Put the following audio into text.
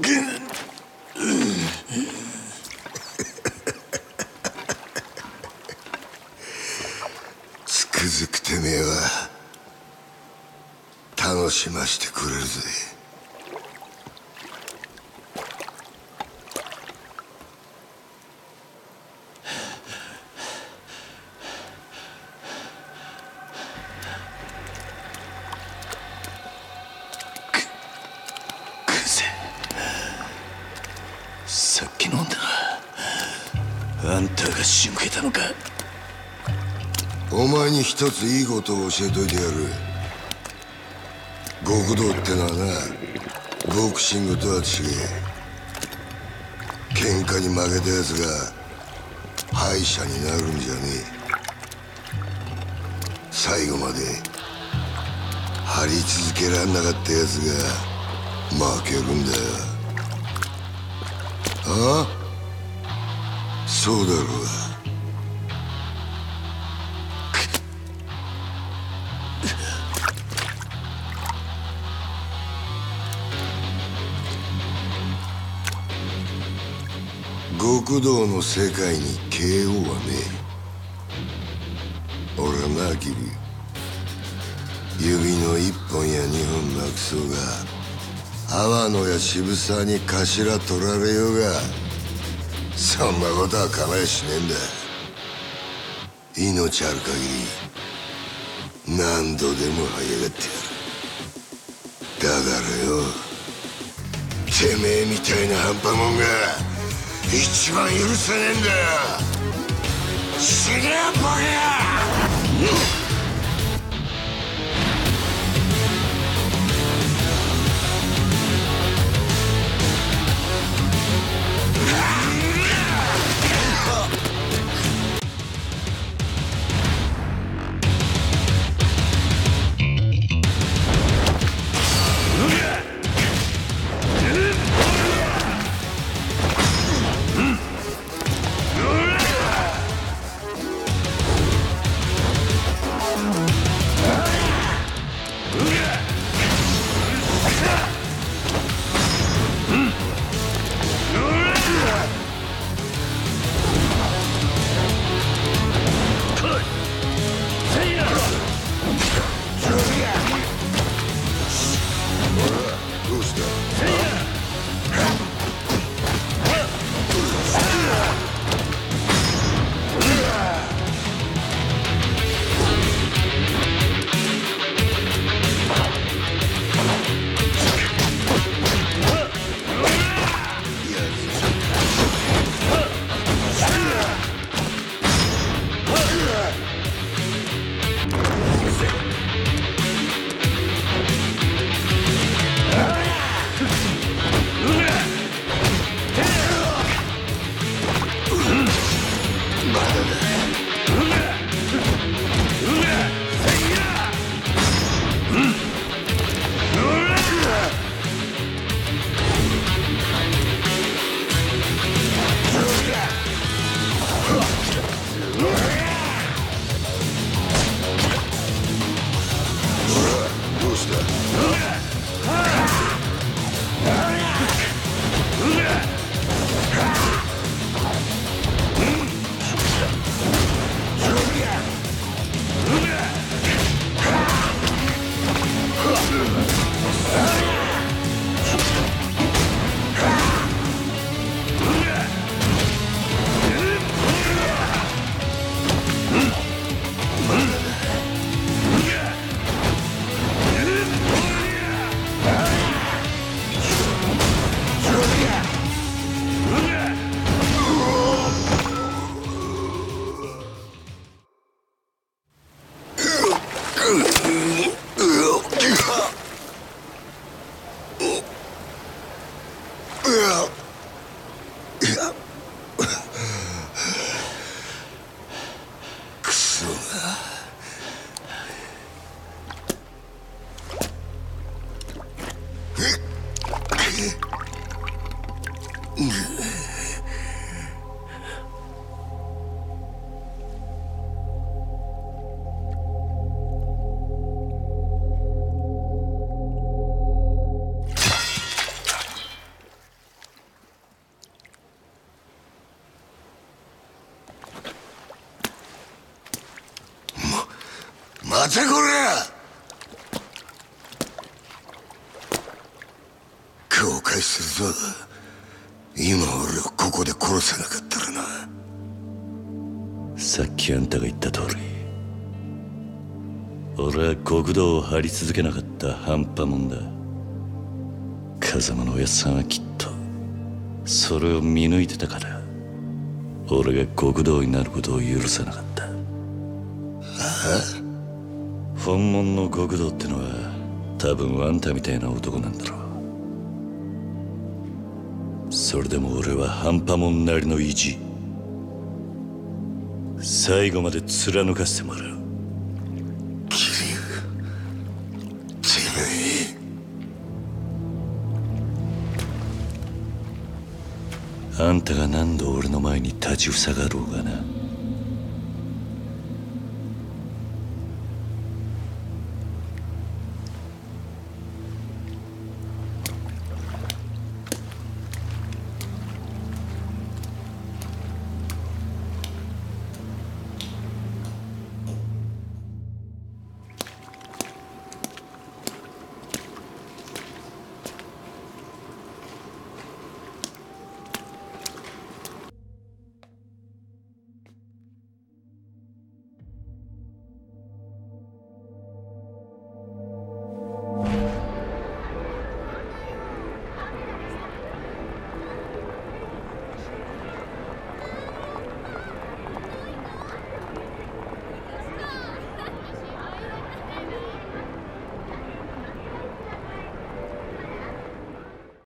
つくづくてめえは楽しましてくれるぜ。 さっき飲んだあんたが仕向けたのか。 お前に一ついいことを教えといてやる。極道ってのはな、ボクシングとは違え。喧嘩に負けたやつが敗者になるんじゃねえ。最後まで張り続けらんなかったやつが負けるんだよ。ああ、そうだろうが。極道の世界に KO はねえ。俺はな、桐生、指の一本や二本なくそうが阿波野や渋沢に頭取られようがそんなことは構えしねえんだ。命ある限り何度でも這い上がってやる。だからよ、てめえみたいな半端もんが一番許せねえんだよ。死ねえボケ！ 待てこら。後悔するぞ。今俺をここで殺さなかったらな。 さっきあんたが言った通り、俺は極道を張り続けなかった半端もんだ。風間のおやっさんはきっとそれを見抜いてたから、俺が極道になることを許さなかった。本物の極道ってのは多分あんたみたいな男なんだろう。それでも俺は半端もんなりの意地、最後まで貫かせてもらう。 桐生、てめえ。 あんたが何度俺の前に立ちふさがろうがな、